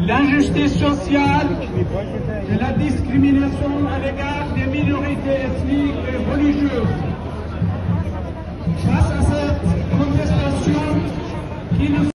l'injustice sociale et la discrimination à l'égard des minorités ethniques et religieuses. Face à cette contestation qui nous